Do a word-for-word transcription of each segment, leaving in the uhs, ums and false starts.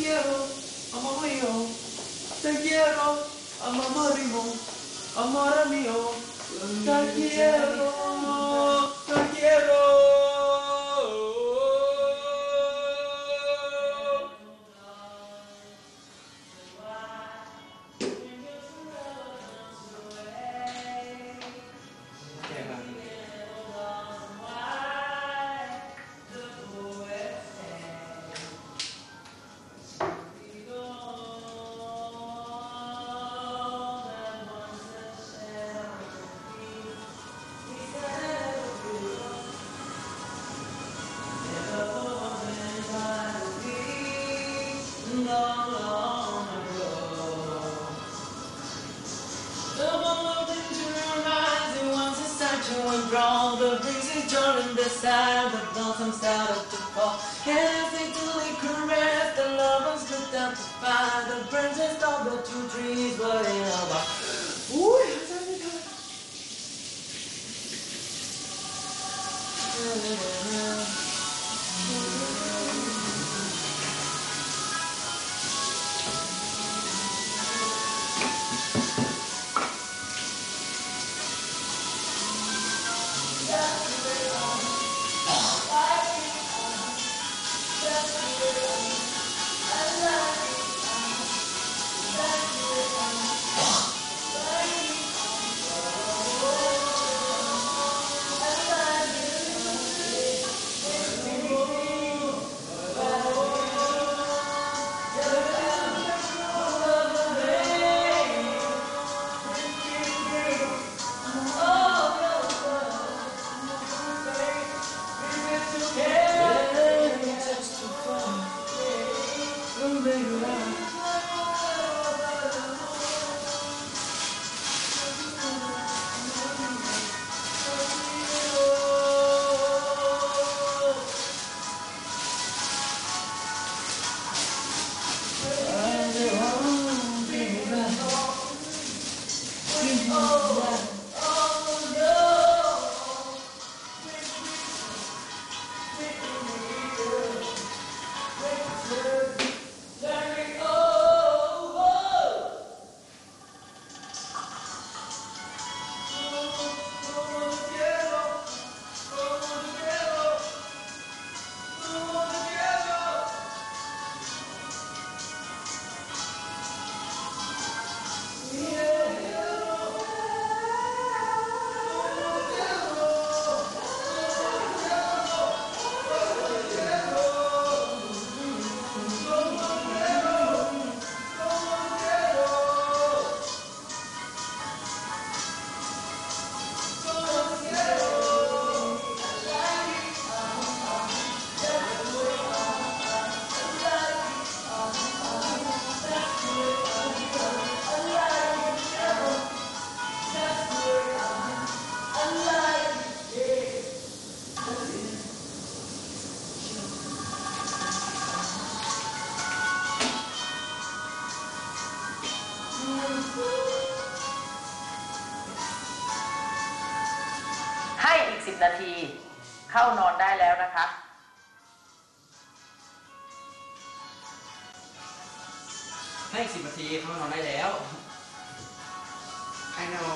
quiero, amor mío, te quiero, amor mío, amor mío, te quiero, te quiero. Long, long ago, the one looked into your eyes, and once it started to enthrall, the breezes joined in the side, the blossoms started to fall, and as they gently caressed, the lovers looked up to find the branches of the two trees were in a bar. Ooh, ให้อีกสิบนาทีเข้านอนได้แล้วนะคะให้อีกสิบนาทีเข้านอนได้แล้ว I know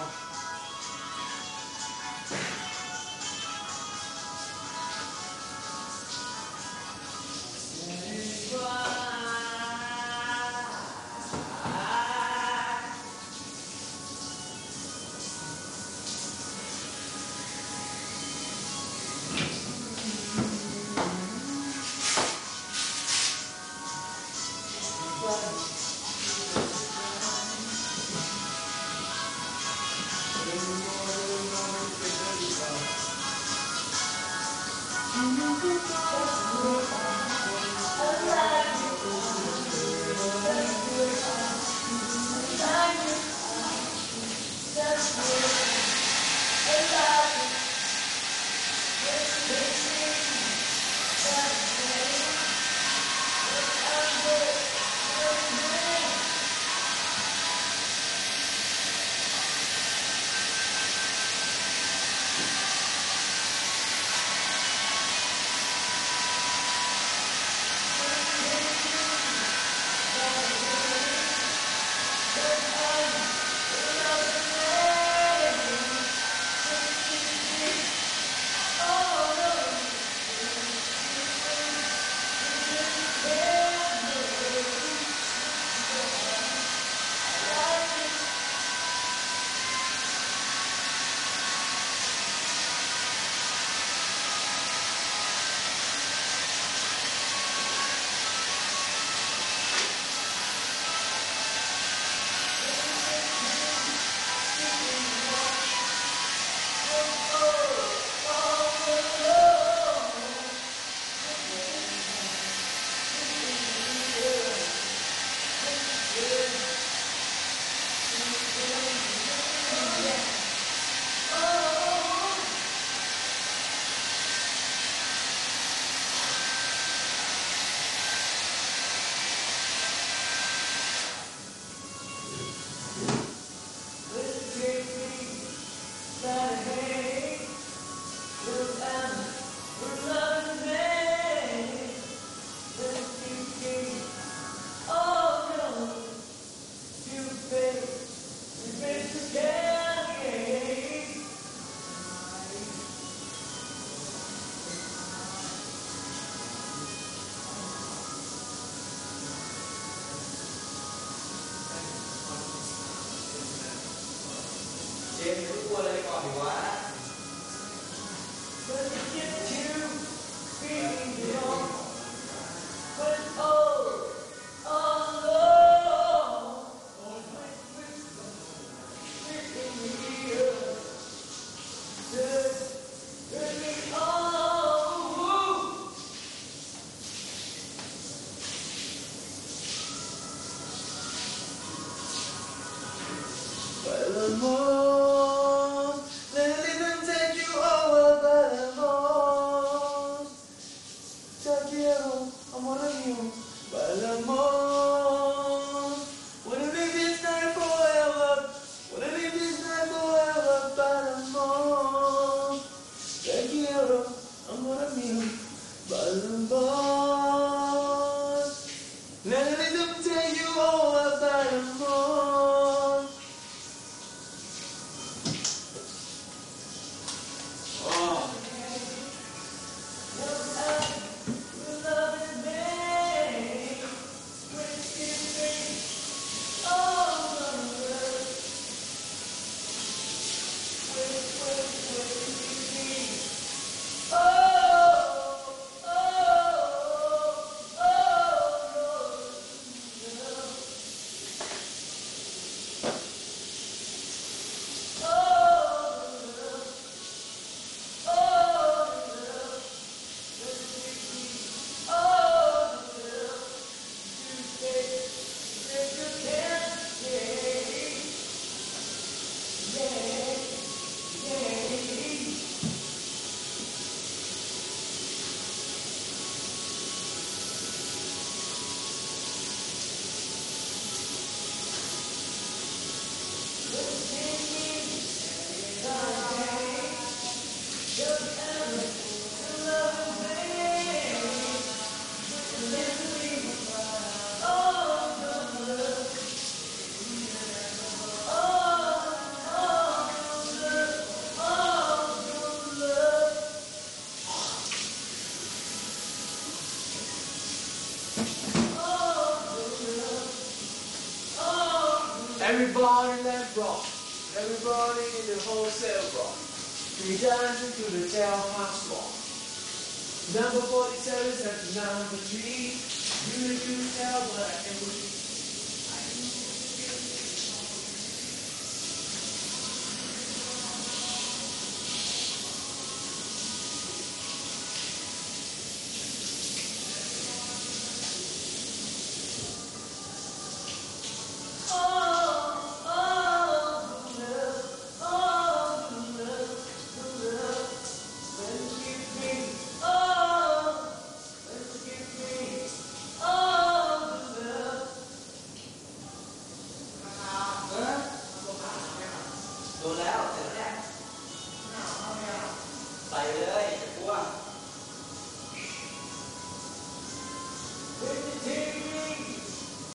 เจมส์ไม่กลัวอะไรก่อนดีวะ But the more let them take you over, but the more te quiero, amor mío. But the more wanna live this night forever, wanna live this night forever. But the more te quiero, amor mío. But the more let them take you over, but the more. Oh. Everybody that rock, everybody in the wholesale rock, we dancing to the jailhouse walk. Number forty-seven, section number three, you can tell what I can